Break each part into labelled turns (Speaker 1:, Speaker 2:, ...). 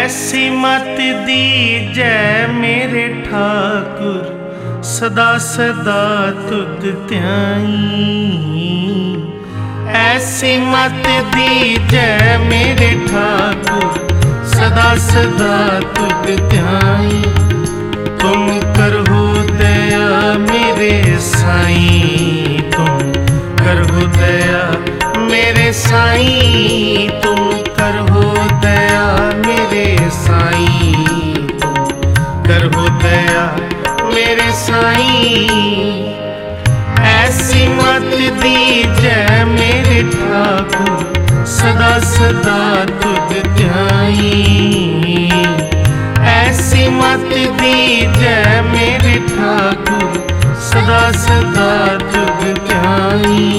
Speaker 1: ऐसी मत दीजै मेरे ठाकुर, सदा सदा तुद ध्याई। ऐसी मत दीजै मेरे ठाकुर, सदा सदा तुद ध्याई। तुम करहु दया मेरे साईं, तुम करहु दया मेरे साईं, तुम करहु दया मेरे साईं, तुम करहु दया मेरे साईं। ऐसी मत दीजै मेरे ठाकुर, सदा सदा तुद ध्याई। ऐसी मत दीजै मेरे ठाकुर, सदा सदा तुद ध्याई।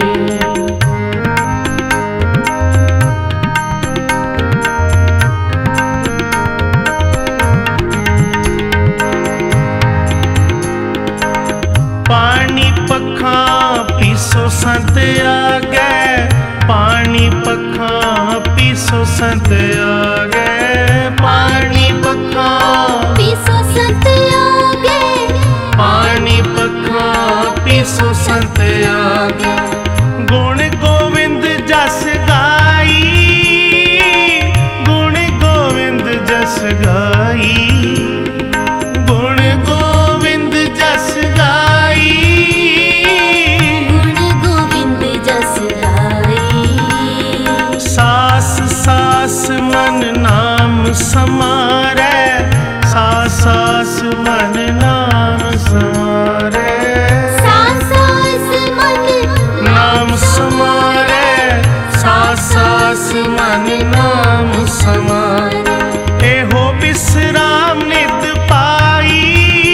Speaker 1: पानी पखा पीसो संत आगे, पानी पखा पीसो संत आगे, पानी पखा
Speaker 2: पीसो संत आगे,
Speaker 1: पानी पखा पीसो संत आगे। गुण गोविंद जस गाई, गुण गोविंद जस गाई, गुण गोविंद जस गाई,
Speaker 2: गुण गोविंद जस गाई।
Speaker 1: सास सास मन नाम समारे, सास सास मन नाम समारे,
Speaker 2: सास सास मन
Speaker 1: नाम समारे, सास सास मन नाम समारे। एहो विश्राम नित पाई,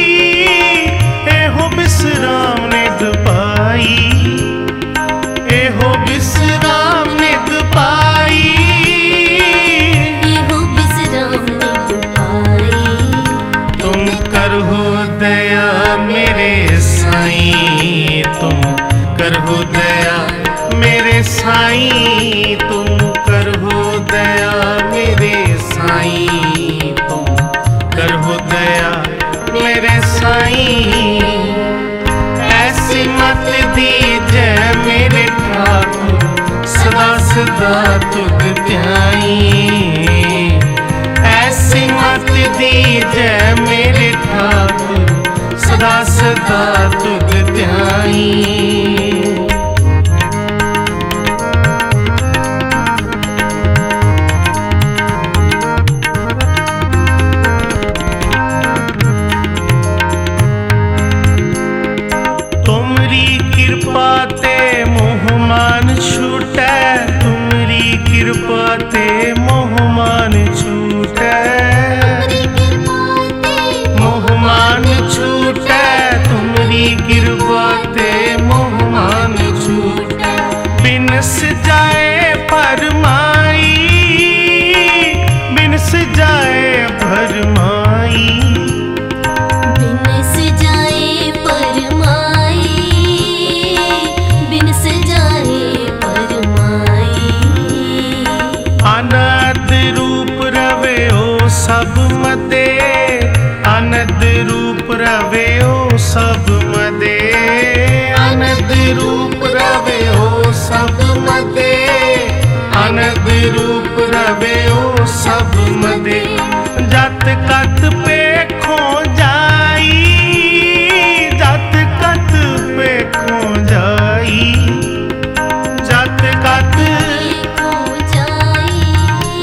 Speaker 1: एहो विश्राम नित पाई, एहो विश्राम नित पाई।
Speaker 2: एहो विश्राम नित पाई।
Speaker 1: तुम करहु दया मेरे साईं, तुम करहु दया मेरे साईं, तुम करहु दया मेरे साईं, तुम करहु दया मेरे साईं। ऐसी मत दीजै मेरे ठाकुर, सदा सदा तुद ध्याई। ऐसी मत दीजै मेरे ठाकुर, सदा सदा तुद ध्याई। तुमरी कृपा ते मोह मान छूटै, तुमरी कृपा ते मोह मान छूटै, मोह मान छूटै, तुमरी कृपा ते मोह मान छूटै। बिनस जाए फरमाई, बिनस जाए फरमाई,
Speaker 2: बिनस जाए परमाई, बिनस जाए परमाई।
Speaker 1: आनंद रूप रवे ओ सब मदे, आनंद रूप रवे ओ सब मदे, आनंद रूप रवे ओ सब मदे, आनंद रूप रवे ओ सब मदे। जत कत पेखो जाई, जत कत पेखो जाई, जत कत
Speaker 2: पे खो जाई,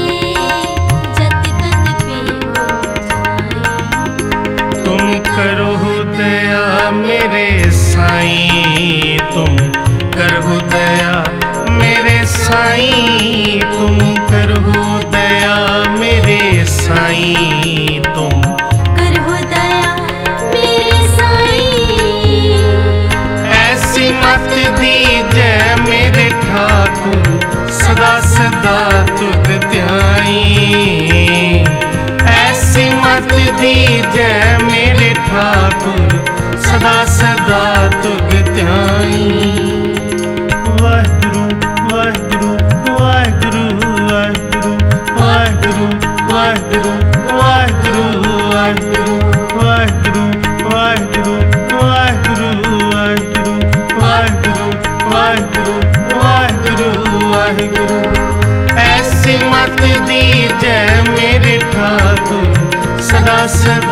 Speaker 2: जत कत पे खो जाई।
Speaker 1: तुम करहु दया मेरे साईं, तुम करहु दया मेरे साईं, तुम करहु दया मेरे साईं, तुम
Speaker 2: करहु दया मेरे साईं।
Speaker 1: ऐसी मत दीजै मेरे ठाकुर, सदा सदा तुद ध्याई। ऐसी मत दीजै मेरे ठाकुर, सदा सदा तुद ध्याई। वाहिगुरु वाहिगुरु वाहिगुरु वाहिगुरु वाहिगुरु वाहिगुरु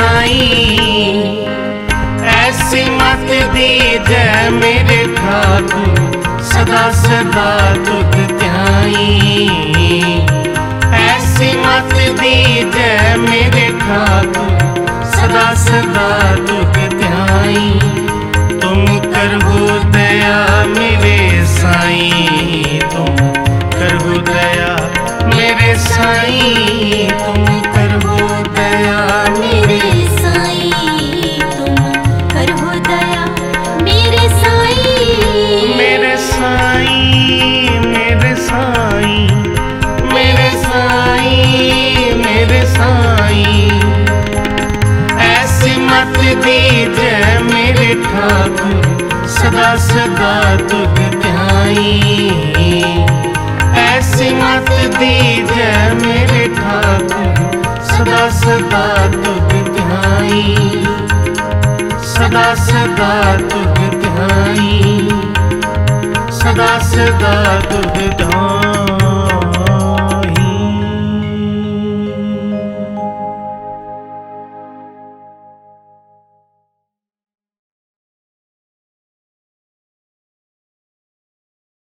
Speaker 1: साईं। ऐसी मत दीजै मेरे ठाकुर सदा सदा तुध ध्याई। ऐसी मत दीजै मेरे ठाकुर सदा सदा तुध ध्याई। तुम करहु दया मेरे साईं, तुम करहु दया मेरे साईं, तुम करहु दया मेरे
Speaker 2: साईं, तुम करहु दया मेरे साईं।
Speaker 1: मेरे साईं, मेरे साईं, मेरे साईं, मेरे साईं। ऐसी मत दीजै मेरे ठाकुर सदा सदा तुध ध्याई। ऐसी मत दीजै मेरे ठाकुर सदा सदा तुध ध्याई। सदा सदा तुध ध्याई, सदा सदा तुध